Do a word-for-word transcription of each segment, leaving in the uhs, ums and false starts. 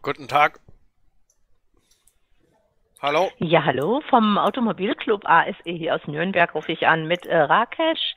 Guten Tag. Hallo? Ja, hallo, vom Automobilclub A S E hier aus Nürnberg rufe ich an. Mit äh, Rakesh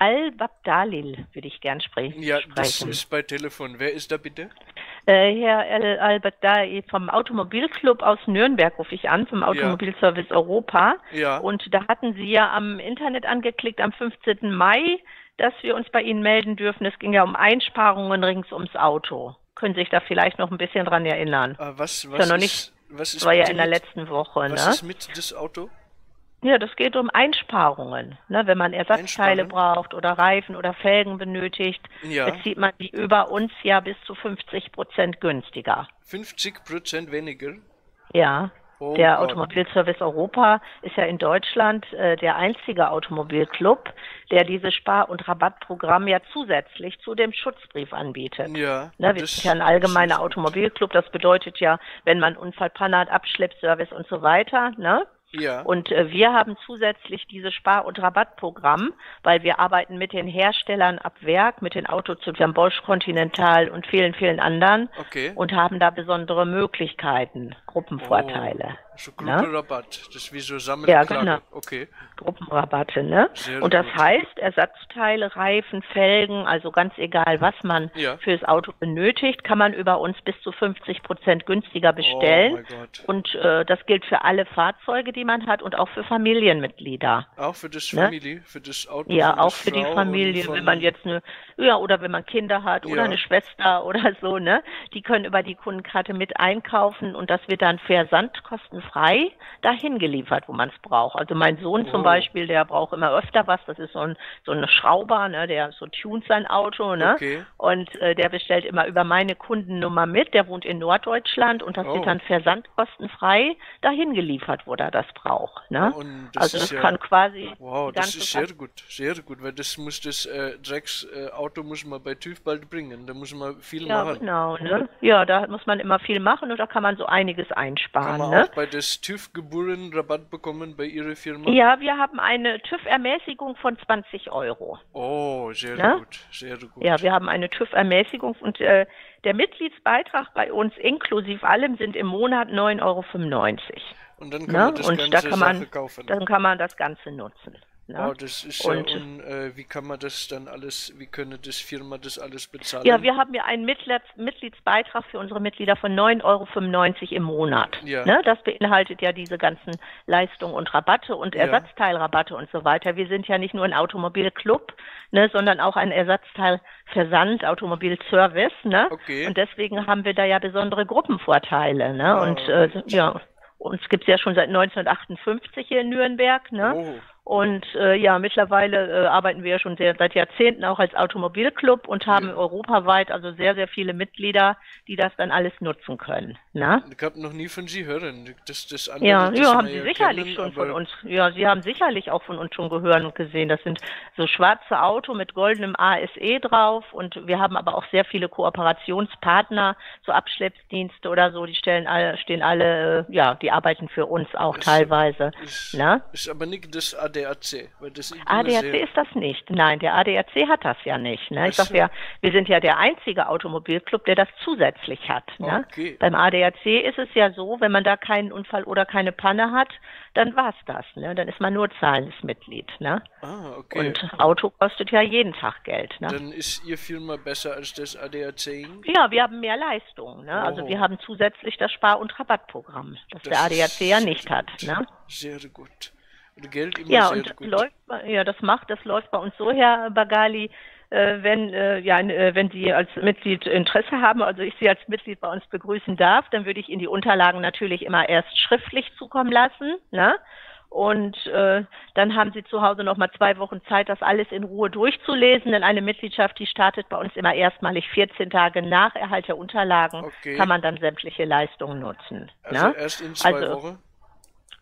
Al-Babdalil würde ich gern spre Ja, das sprechen. ist bei Telefon. Wer ist da bitte? Äh, Herr Al- Al-Babdalil vom Automobilclub aus Nürnberg rufe ich an, vom Ja, Automobilservice Europa. ja. Und da hatten Sie ja am Internet angeklickt, am fünfzehnten Mai, dass wir uns bei Ihnen melden dürfen. Es ging ja um Einsparungen rings ums Auto. Können Sie sich da vielleicht noch ein bisschen dran erinnern? Ah, was, Ist ja was noch nicht, ist, was das ist war ja bitte in der mit, letzten Woche, was ne? ist mit das Auto? Ja, das geht um Einsparungen. Ne? Wenn man Ersatzteile Einsparen? braucht oder Reifen oder Felgen benötigt, Ja, bezieht man die über uns ja bis zu fünfzig Prozent günstiger. fünfzig Prozent weniger. Ja, Oh der Gott. Automobilservice Europa ist ja in Deutschland äh, der einzige Automobilclub, der dieses Spar- und Rabattprogramm ja zusätzlich zu dem Schutzbrief anbietet. Ja, Ne, wir sind ja das ein ist allgemeiner nicht gut. Automobilclub, das bedeutet ja, wenn man Unfall, Panne hat, Abschleppservice und so weiter, ne? Ja, Und äh, wir haben zusätzlich dieses Spar- und Rabattprogramm, weil wir arbeiten mit den Herstellern ab Werk, mit den Autozulieferern Bosch, Continental und vielen, vielen anderen okay. und haben da besondere Möglichkeiten, Oh, Gruppenvorteile. so Ne? Gruppenrabatt. Das ist wie so Ja, genau. Sammelklage. Okay, Gruppenrabatte, ne? sehr Und das gut. heißt, Ersatzteile, Reifen, Felgen, also ganz egal, was man Ja. fürs Auto benötigt, kann man über uns bis zu fünfzig Prozent günstiger Oh bestellen. mein Gott. Und äh, das gilt für alle Fahrzeuge, die man hat und auch für Familienmitglieder. Auch für das Ne? Familie, für das Auto Ja, von der auch für die Frau und Familie, wenn man von, jetzt eine, ja, oder wenn man Kinder hat oder eine ja. Schwester oder so, ne? Die können über die Kundenkarte mit einkaufen und das wird dann versandkostenfrei dahin geliefert, wo man es braucht. Also mein Sohn zum Oh, Beispiel, der braucht immer öfter was, das ist so ein, so ein Schrauber, ne? Der so tunt sein Auto, ne? okay. Und äh, der bestellt immer über meine Kundennummer mit, der wohnt in Norddeutschland und das wird Oh. dann versandkostenfrei dahin geliefert, wo er das braucht, Oh, ne? und das Also ist das ja, kann quasi wow, die das ganze ist sehr gut, sehr gut, weil das muss das äh, Drecks äh, Auto muss man bei TÜV bald bringen, da muss man viel Ja, machen. genau, ne? Ja, da muss man immer viel machen und da kann man so einiges Kann man einsparen, auch ne? bei des TÜV Gebühren Rabatt bekommen bei Ihrer Firma? Ja, wir haben eine TÜV-Ermäßigung von zwanzig Euro, Oh, sehr ne? gut, sehr Ja, gut. wir haben eine TÜV-Ermäßigung und äh, der Mitgliedsbeitrag bei uns inklusive allem sind im Monat neun Euro fünfundneunzig, Und dann kann man ne? das Und da ganze kann man, Sache kaufen. dann kann man das Ganze nutzen, Oh, ne? das ist ja, Und und äh, wie kann man das dann alles, wie können das Firma das alles ja, bezahlen? wir haben ja einen Mitglieds Mitgliedsbeitrag für unsere Mitglieder von neun Euro fünfundneunzig im Monat. Ja, Ne? Das beinhaltet ja diese ganzen Leistungen und Rabatte und ja, Ersatzteilrabatte und so weiter. Wir sind ja nicht nur ein Automobilclub, ne, sondern auch ein Ersatzteilversand, Automobilservice. Ne? okay. Und deswegen haben wir da ja besondere Gruppenvorteile. Ne? Und äh, Alright. ja, uns gibt's ja schon seit neunzehnhundertachtundfünfzig hier in Nürnberg. Ne? Oh, Und äh, ja, mittlerweile äh, arbeiten wir ja schon sehr, seit Jahrzehnten auch als Automobilclub und haben ja. europaweit also sehr, sehr viele Mitglieder, die das dann alles nutzen können. Ne? Ich habe noch nie von Sie hören. Das, das andere, Ja, das ja, wir haben Sie ja sicherlich kennen, schon von aber uns. Ja, Sie haben sicherlich auch von uns schon gehört und gesehen. Das sind so schwarze Auto mit goldenem A S E drauf und wir haben aber auch sehr viele Kooperationspartner, so Abschleppsdienste oder so. Die stellen alle, stehen alle, äh, ja, die arbeiten für uns auch ist, teilweise. ist, Ne? ist aber nicht das A D A C, weil das ich immer A D A C sehr. ist das nicht. Nein, der A D A C hat das ja nicht. Ne? Ich sag Achso, ja, wir sind ja der einzige Automobilclub, der das zusätzlich hat. Ne? okay. Beim A D A C ist es ja so, wenn man da keinen Unfall oder keine Panne hat, dann war's das. Ne? Dann ist man nur zahlendes Mitglied. Ne? Ah, okay. Und Auto kostet ja jeden Tag Geld. Ne? Dann ist Ihr Firma besser als das A D A C? Ja, wir haben mehr Leistung. Ne? Also wir Oh, haben zusätzlich das Spar- und Rabattprogramm, das der das A D A C ja ist sehr nicht hat. gut. Ne? Sehr gut. Und Geld immer Ja, sehr und das gut. läuft, bei- ja, das macht, das läuft bei uns so, Herr Bagali, äh, wenn, äh, ja, äh, wenn Sie als Mitglied Interesse haben, also ich Sie als Mitglied bei uns begrüßen darf, dann würde ich Ihnen die Unterlagen natürlich immer erst schriftlich zukommen lassen, ne? Und äh, dann haben Sie zu Hause noch mal zwei Wochen Zeit, das alles in Ruhe durchzulesen. Denn eine Mitgliedschaft, die startet bei uns immer erstmalig vierzehn Tage nach Erhalt der Unterlagen, kann Okay. man dann sämtliche Leistungen nutzen. Also Ne? erst in zwei Also Wochen?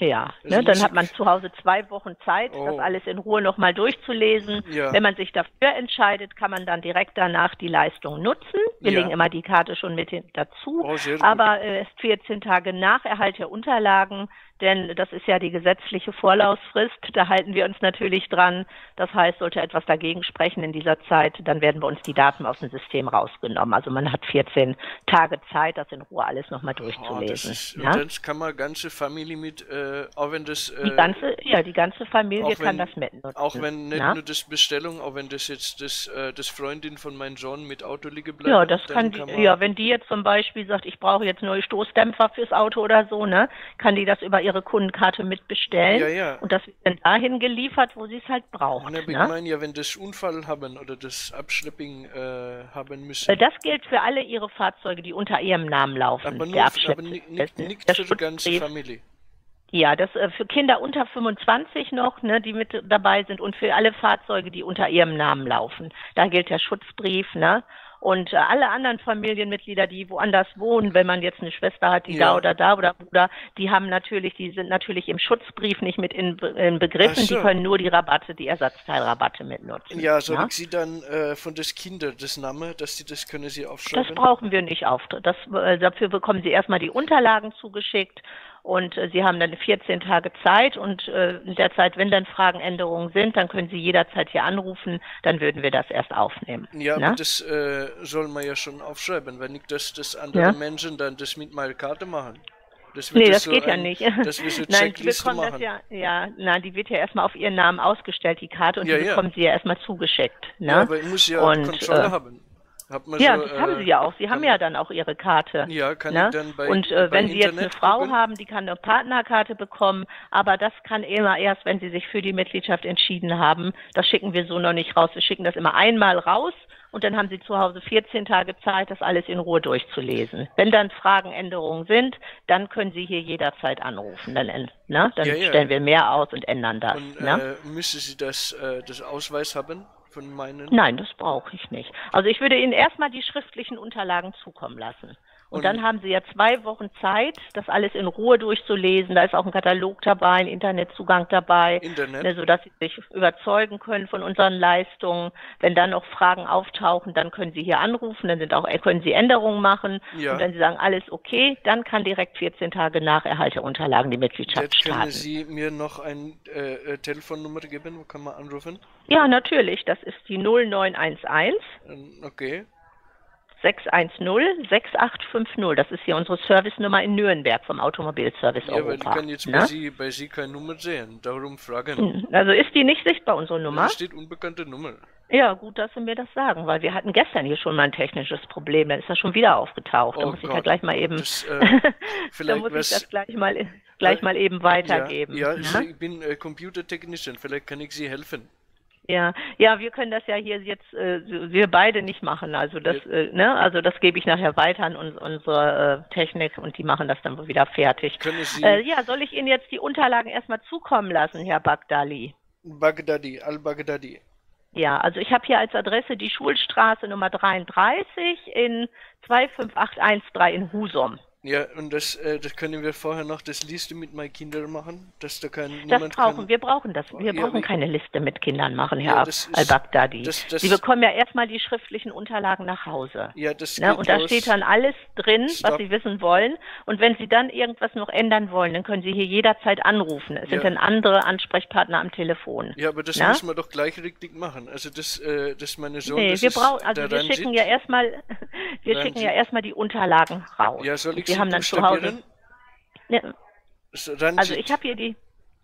Ja, Also ne, dann muss hat ich- man zu Hause zwei Wochen Zeit, Oh. das alles in Ruhe nochmal durchzulesen. Ja. Wenn man sich dafür entscheidet, kann man dann direkt danach die Leistung nutzen. Wir Ja. legen immer die Karte schon mit hin- dazu, Oh, sehr gut. aber äh, erst vierzehn Tage nach Erhalt der Unterlagen, denn das ist ja die gesetzliche Vorlaufsfrist. Da halten wir uns natürlich dran. Das heißt, sollte etwas dagegen sprechen in dieser Zeit, dann werden bei uns die Daten aus dem System rausgenommen. Also man hat vierzehn Tage Zeit, das in Ruhe alles nochmal Oh, das durchzulesen. ist, und Ja? dann kann man ganze Familie mit, äh, auch wenn das, äh, Die ganze, ja, die ganze Familie auch kann wenn- das mitnutzen. auch wenn nicht Ja? nur das Bestellung, auch wenn das jetzt das, äh, das Freundin von meinem Sohn mit Auto liegen bleibt. Ja, das dann kann die, man, ja, wenn die jetzt zum Beispiel sagt, ich brauche jetzt neue Stoßdämpfer fürs Auto oder so, ne, kann die das über ihre Kundenkarte mitbestellen Ja, ja. und das wird dann dahin geliefert, wo sie es halt braucht. Und ich Ne? meine ja, wenn das Unfall haben oder das Abschlepping äh, haben müssen. Äh, Das gilt für alle ihre Fahrzeuge, die unter ihrem Namen laufen. aber nur, Der aber Abschlepp- ni- ni- das- nichts der für die ganze Schutzbrief. Familie. Ja, das äh, für Kinder unter fünfundzwanzig noch, ne, die mit dabei sind und für alle Fahrzeuge, die unter ihrem Namen laufen. Da gilt der Schutzbrief, ne? Und äh, alle anderen Familienmitglieder, die woanders wohnen, wenn man jetzt eine Schwester hat, die Ja. da oder da oder Bruder, die haben natürlich, die sind natürlich im Schutzbrief nicht mit in, in begriffen, Ach so. die können nur die Rabatte, die Ersatzteilrabatte mitnutzen. Ja, soll ne? ich Sie dann äh, von des Kinder das Name, dass Sie das können Sie Das aufschreiben? brauchen wir nicht auf. Das, äh, dafür bekommen Sie erstmal die Unterlagen zugeschickt und äh, Sie haben dann vierzehn Tage Zeit und äh, in der Zeit, wenn dann Fragenänderungen sind, dann können Sie jederzeit hier anrufen, dann würden wir das erst aufnehmen. Ja, ne? aber das äh, soll man ja schon aufschreiben, wenn nicht, dass, dass andere Ja. Menschen dann das mit meiner Karte machen. Das wird Nee, das so geht ja ein- nicht. Dass wir so Nein, die Checkliste bekommen das machen. ja, ja, nein, die wird ja erstmal auf Ihren Namen ausgestellt, die Karte, und Ja, die ja. bekommen Sie ja erstmal zugeschickt. Ne? Ja, aber ich muss ja Und, Kontrolle äh, haben. Hat man Ja, so, das haben äh, Sie ja auch. Sie haben kann ja man- dann auch Ihre Karte. Ja, kann ne? ich dann bei Und äh, beim wenn Sie jetzt eine Internet Frau gucken? haben, die kann eine Partnerkarte bekommen, aber das kann immer erst, wenn Sie sich für die Mitgliedschaft entschieden haben. Das schicken wir so noch nicht raus. Wir schicken das immer einmal raus und dann haben Sie zu Hause vierzehn Tage Zeit, das alles in Ruhe durchzulesen. Wenn dann Fragenänderungen sind, dann können Sie hier jederzeit anrufen. Dann, änd- ne? dann Ja, ja. stellen wir mehr aus und ändern das. Und ne? äh, müssen Sie das, äh, das Ausweis haben von meinen? Nein, das brauche ich nicht. Also ich würde Ihnen erstmal die schriftlichen Unterlagen zukommen lassen. Und, Und- dann haben Sie ja zwei Wochen Zeit, das alles in Ruhe durchzulesen. Da ist auch ein Katalog dabei, ein Internetzugang dabei, Internet? ne, sodass Sie sich überzeugen können von unseren Leistungen. Wenn dann noch Fragen auftauchen, dann können Sie hier anrufen, dann sind auch, können Sie Änderungen machen. Ja. Und wenn Sie sagen, alles okay, dann kann direkt vierzehn Tage nach Erhalt der Unterlagen die Mitgliedschaft Jetzt können starten. Sie mir noch eine äh, äh, Telefonnummer geben, wo kann man anrufen? Ja, natürlich, das ist die null neun eins eins. Ähm, Okay. sechs eins null sechs acht fünf null. Das ist hier unsere Servicenummer in Nürnberg vom Automobilservice Ja, weil ich Europa. kann jetzt bei ne? Sie, bei Sie keine Nummer sehen. Darum fragen. Hm, Also ist die nicht sichtbar, unsere Nummer? Da steht unbekannte Nummer. Ja, gut, dass Sie mir das sagen, weil wir hatten gestern hier schon mal ein technisches Problem. Dann ist das schon wieder aufgetaucht. Da Oh muss ich ja Gott. gleich mal eben, Das, äh, da vielleicht muss ich was- das gleich mal, gleich mal eben weitergeben. Ja, ja, ne? ich bin äh, Computertechnician. Vielleicht kann ich Sie helfen. Ja, ja, wir können das ja hier jetzt, äh, wir beide nicht machen. Also das, Ja. äh, ne, also das gebe ich nachher weiter an uns, unsere äh, Technik und die machen das dann wohl wieder fertig. Können Sie Äh, ja, soll ich Ihnen jetzt die Unterlagen erstmal zukommen lassen, Herr Bagdali? Bagdadi, Al-Baghdadi. Ja, also ich habe hier als Adresse die Schulstraße Nummer dreiunddreißig in zwei fünf acht eins drei in Husum. Ja, und das, äh, das können wir vorher noch das Liste mit meinen Kindern machen, dass da kein Das niemand brauchen kann. wir, brauchen das. Wir Ja, brauchen wie- keine Liste mit Kindern machen, Ja, Herr das ist- Al-Baghdadi. das- das- Sie bekommen ja erstmal die schriftlichen Unterlagen nach Hause. Ja, das Ne? geht Und da los. steht dann alles drin, Stopp. was Sie wissen wollen. Und wenn Sie dann irgendwas noch ändern wollen, dann können Sie hier jederzeit anrufen. Es sind Ja. dann andere Ansprechpartner am Telefon. Ja, aber das Ja? müssen wir doch gleich richtig machen. Also das, äh, das meine Sohn, Nee, das wir ist brauchen, also der wir Ranjit. schicken ja erstmal, wir Ranjit. schicken ja erstmal die Unterlagen raus. Ja, soll ich Und Sie sie haben dann zu buchstabieren? Hause. Ja, So, Ranjit. also ich habe hier die.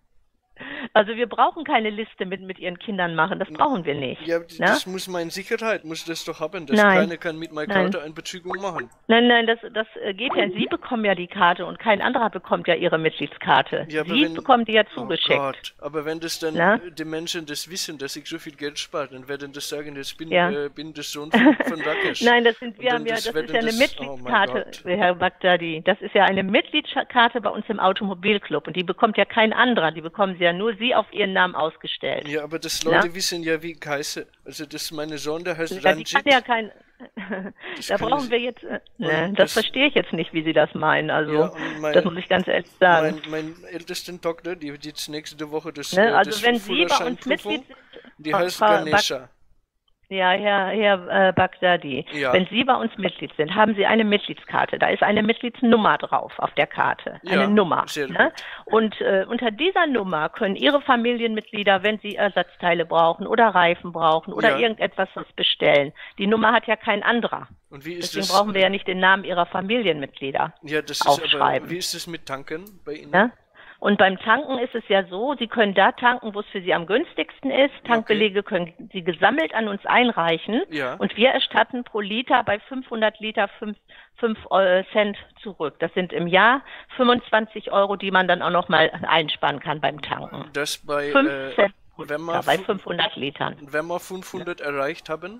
Also wir brauchen keine Liste mit mit Ihren Kindern machen. Das brauchen wir nicht. Ja, ne? das muss meine Sicherheit, muss das doch haben, dass Nein. keiner kann mit meiner Nein. Karte eine Bezügung machen. Nein, nein, das, das äh, geht ja. Sie bekommen ja die Karte und kein anderer bekommt ja Ihre Mitgliedskarte. Ja, aber Sie wenn- bekommen die ja Oh zugeschickt. Gott, aber wenn das dann Na? äh, die Menschen das wissen, dass ich so viel Geld spare, dann werden das sagen, jetzt bin, Ja. äh, bin der Sohn von, von Rakesh. Nein, das sind Und wir dann haben ja, das das werden ist ja eine das- Mitgliedskarte, oh mein Gott. Herr Bagdadi. Das ist ja eine Mitgliedskarte bei uns im Automobilclub und die bekommt ja kein anderer. Die bekommen Sie ja nur Sie auf Ihren Namen ausgestellt. Ja, aber das Leute Ja? wissen ja, wie ich heiße. Also das ist meine Sohn, der heißt Ja, die Ranjit. kann ja kein, Das Da kann brauchen ich- wir jetzt, äh, Und ne, das- das verstehe ich jetzt nicht, wie Sie das meinen. Also, Ja, und mein- das muss ich ganz ehrlich sagen. Mein, mein ältesten Tochter, die wird jetzt nächste Woche das, Ne, äh, also das wenn Sie bei uns Führerscheinprüfung, Mitglied sind, die Frau- heißt Frau Bak- Ganesha. Ja, Herr, Herr äh, Bagdadi, Ja. wenn Sie bei uns Mitglied sind, haben Sie eine Mitgliedskarte. Da ist eine Mitgliedsnummer drauf auf der Karte. Eine Ja, Nummer. sehr Ne? Und äh, unter dieser Nummer können Ihre Familienmitglieder, wenn sie Ersatzteile brauchen oder Reifen brauchen oder Ja. irgendetwas was bestellen. Die Nummer hat ja kein anderer. Und wie ist Deswegen das? brauchen wir ja nicht den Namen Ihrer Familienmitglieder Ja, das ist aber, aufschreiben. wie ist es mit Tanken bei Ihnen? Ne? Und beim Tanken ist es ja so, Sie können da tanken, wo es für Sie am günstigsten ist. Tankbelege können Sie gesammelt an uns einreichen. Ja. Und wir erstatten pro Liter bei fünfhundert Liter fünf Cent zurück. Das sind im Jahr fünfundzwanzig Euro, die man dann auch noch mal einsparen kann beim Tanken. Das bei, fünf äh, Cent pro wenn Liter wir, bei fu- fünfhundert Litern. wenn wir fünfhundert erreicht haben,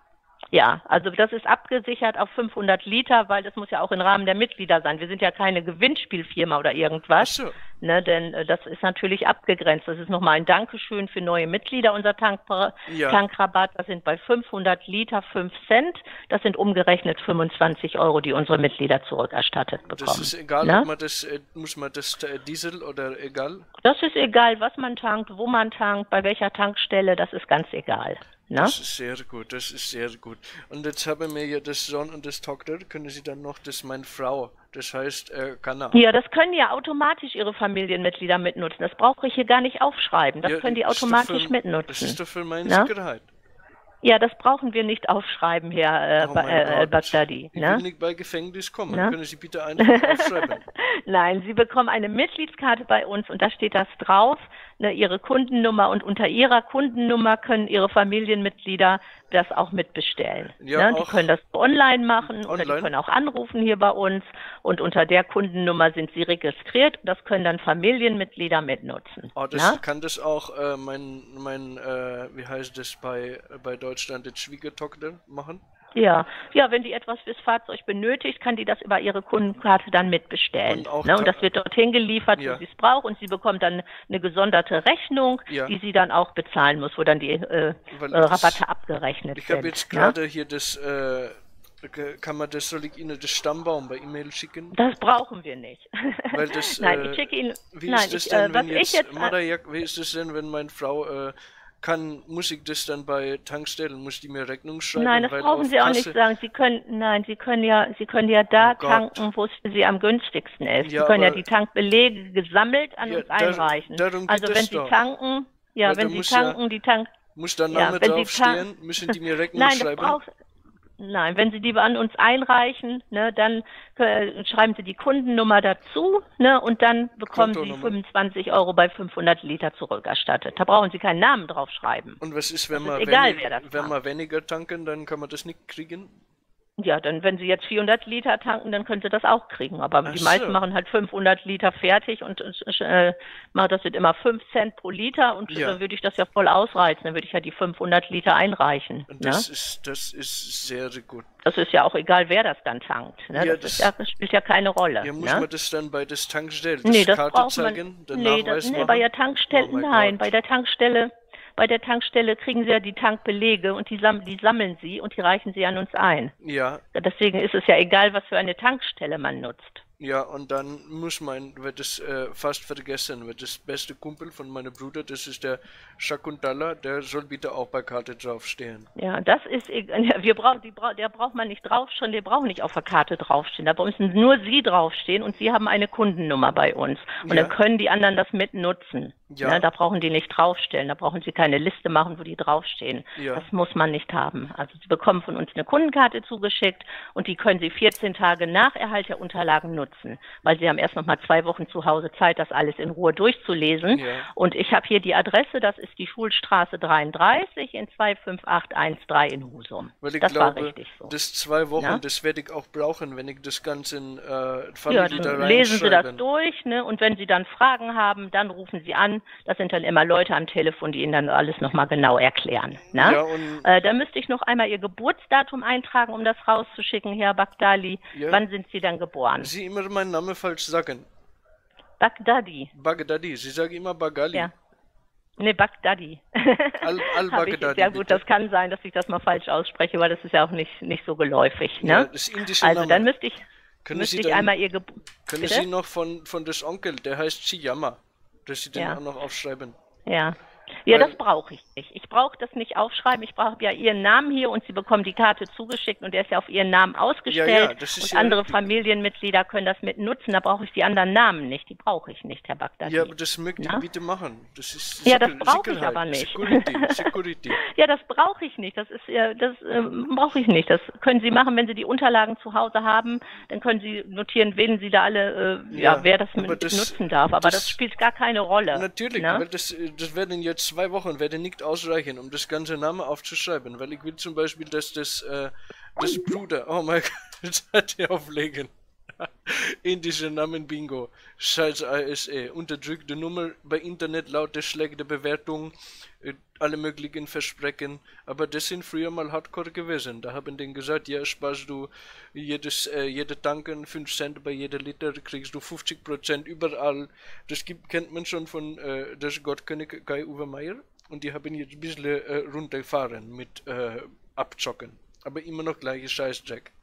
Ja, also das ist abgesichert auf fünfhundert Liter, weil das muss ja auch im Rahmen der Mitglieder sein. Wir sind ja keine Gewinnspielfirma oder irgendwas. Ach so. Ne, denn äh, das ist natürlich abgegrenzt. Das ist nochmal ein Dankeschön für neue Mitglieder, unser Tank Ja. Tankrabatt. Das sind bei fünfhundert Liter fünf Cent. Das sind umgerechnet fünfundzwanzig Euro, die unsere Mitglieder zurückerstattet bekommen. das ist egal, Ne? ob man das, äh, muss man das äh, Diesel oder egal? Das ist egal, was man tankt, wo man tankt, bei welcher Tankstelle, das ist ganz egal. Ne? Das ist sehr gut, das ist sehr gut. Und jetzt haben wir ja das Sohn und das Tochter, können Sie dann noch das meine Frau, das heißt äh, Kanna. Ja, das können ja automatisch Ihre Familienmitglieder mitnutzen. Das brauche ich hier gar nicht aufschreiben. Das Ja, können die das ist doch automatisch für- mitnutzen. Das ist doch für meine Ne? Sicherheit. Ja, das brauchen wir nicht aufschreiben, Herr äh, Oh Ba- mein äh, Gott. Bagdadi. Ich Ne? will nicht bei Gefängnis kommen. Ne? Können Sie bitte einfach aufschreiben? Nein, Sie bekommen eine Mitgliedskarte bei uns und da steht das drauf, ne, Ihre Kundennummer, und unter Ihrer Kundennummer können Ihre Familienmitglieder das auch mitbestellen. Ja, ne? Die auch können das online machen oder online? die können auch anrufen hier bei uns, und unter der Kundennummer sind Sie registriert und das können dann Familienmitglieder mitnutzen. Oh, das ne? kann das auch äh, mein, mein äh, wie heißt das bei, bei Deutschland, jetzt Schwiegertochter machen? Ja, ja, wenn die etwas fürs Fahrzeug benötigt, kann die das über ihre Kundenkarte dann mitbestellen. Und auch ne? Und ka- das wird dorthin geliefert, Ja. wo sie es braucht, und sie bekommt dann eine gesonderte Rechnung, Ja. die sie dann auch bezahlen muss, wo dann die äh, Weil äh, das- Rabatte abgerechnet Ich sind. habe jetzt ne? gerade hier das, äh, ge- kann man das, soll ich Ihnen das Stammbaum bei E-Mail schicken? Das brauchen wir nicht. Weil das, Nein, äh, ich schicke Ihnen. Wie nein, ist das ich, denn, äh, wenn was ich jetzt, jetzt. äh, Madajak, wie ist das denn, wenn meine Frau äh, kann, muss ich das dann bei Tankstellen, muss die mir Rechnung schreiben? Nein, das weil brauchen auf Sie auch Kasse- nicht sagen. Sie können, nein, Sie können ja, Sie können ja da Oh Gott. tanken, wo es für Sie am günstigsten ist. Ja, Sie können ja aber- die Tankbelege gesammelt an Ja, uns da- einreichen. darum geht also wenn es Sie doch. tanken, ja, Weil da wenn Sie muss ja- tanken, die Tank. Muss da Ja, Name wenn Sie draufstehen? Müssen die mir Rechnung Nein, das schreiben? braucht. Nein, wenn Sie die an uns einreichen, ne, dann äh, schreiben Sie die Kundennummer dazu, ne, und dann bekommen Sie Kontonummer. fünfundzwanzig Euro bei fünfhundert Liter zurückerstattet. Da brauchen Sie keinen Namen draufschreiben. Und was ist, wenn, Das wir, ist egal, wenig- wer das wenn macht. wir weniger tanken, dann kann man das nicht kriegen? Ja, dann, wenn Sie jetzt vierhundert Liter tanken, dann können Sie das auch kriegen. Aber Ach die so. meisten machen halt fünfhundert Liter fertig und äh, machen das sind immer fünf Cent pro Liter, und Ja. dann würde ich das ja voll ausreizen. Dann würde ich ja die fünfhundert Liter einreichen. Und Ne? das, ist, das ist sehr gut. Das ist ja auch egal, wer das dann tankt. Ne? Ja, das, das- ist ja, das spielt ja keine Rolle. Ja, muss ne? man das dann bei das Tankstelle, das Nee, das Karte braucht man. zeigen, den Nee, Nachweis das, nee machen? bei der Tankstelle, Oh mein nein, Gott. bei der Tankstelle, bei der Tankstelle kriegen Sie ja die Tankbelege, und die, sam die sammeln Sie und die reichen Sie an uns ein. Ja, Deswegen ist es ja egal, was für eine Tankstelle man nutzt. ja, und dann muss man, wird es äh, fast vergessen, wird das beste Kumpel von meinem Bruder, das ist der Shakuntala, der soll bitte auch bei Karte draufstehen. Ja, das ist, e- wir brauchen, die, bra- der braucht man nicht draufstehen, der braucht nicht auf der Karte draufstehen. Da müssen nur Sie draufstehen, und Sie haben eine Kundennummer bei uns. Und Ja. dann können die anderen das mitnutzen. Ja. Ne, da brauchen die nicht draufstellen, da brauchen Sie keine Liste machen, wo die draufstehen. Ja. Das muss man nicht haben. Also Sie bekommen von uns eine Kundenkarte zugeschickt, und die können Sie vierzehn Tage nach Erhalt der Unterlagen nutzen, weil Sie haben erst noch mal zwei Wochen zu Hause Zeit, das alles in Ruhe durchzulesen. Ja. Und ich habe hier die Adresse, das ist die Schulstraße dreiunddreißig in zwei fünf acht eins drei in Husum. Weil ich Das glaube, war richtig so. das zwei Wochen, Ja. das werde ich auch brauchen, wenn ich das Ganze in äh, Ja, Familie da dann lesen Sie das reinschreibe. durch, ne? Und wenn Sie dann Fragen haben, dann rufen Sie an. Das sind dann immer Leute am Telefon, die Ihnen dann alles nochmal genau erklären. Ne? Ja, und Äh, da müsste ich noch einmal Ihr Geburtsdatum eintragen, um das rauszuschicken, Herr Bagdali. Ja. Wann sind Sie dann geboren? Sie immer meinen Namen falsch sagen. Bagdadi. Bagdadi, Sie sagen immer Bagali. Ja. Ne, Bagdadi. Al Habe ich, Al-Baghdadi. ja gut, das kann sein, dass ich das mal falsch ausspreche, weil das ist ja auch nicht, nicht so geläufig. Ne? Ja, das indische Also Name. dann müsste ich, Können müsste Sie ich dann, einmal Ihr Geburtstag. können Sie noch von, von des Onkel, der heißt Chiyama, dass Sie den Ja. auch noch aufschreiben? Ja. Ja, Weil- das brauche ich nicht. Ich brauche das nicht aufschreiben. Ich brauche ja Ihren Namen hier und Sie bekommen die Karte zugeschickt und der ist ja auf Ihren Namen ausgestellt. Ja, ja, das ist und ja andere richtig. Familienmitglieder können das mit nutzen. Da brauche ich die anderen Namen nicht. Die brauche ich nicht, Herr Bagdadi. Ja, aber das möchte ich Na? bitte machen. Das ist Ja, das Sicher- brauche ich Sicherheit. aber nicht. Security, Security. Ja, das brauche ich nicht. Das ist ja, das ähm, brauche ich nicht. Das können Sie machen, wenn Sie die Unterlagen zu Hause haben. Dann können Sie notieren, wen Sie da alle, äh, ja, Ja, wer das, aber mit das- nutzen darf. Aber das, das- spielt gar keine Rolle. Natürlich, ne? weil das, äh, das werden jetzt zwei Wochen werden nicht ausreichen, um das ganze Name aufzuschreiben, weil ich will zum Beispiel, dass das, äh, das Bruder, oh mein Gott, jetzt hat er auflegen. Indische Namen Bingo, Scheiß I S E, unterdrückte Nummer bei Internet, laute schlechte Bewertung, äh, alle möglichen Versprechen, aber das sind früher mal Hardcore gewesen. Da haben denen gesagt, ja, sparst du jedes, äh, jede Tanken, fünf Cent bei jeder Liter, kriegst du fünfzig Prozent überall. Das gibt, kennt man schon von äh, das Gottkönig Kai-Uwe Meier und die haben jetzt ein bisschen äh, runtergefahren mit äh, Abzocken. Aber immer noch gleiche Scheiß, Jack.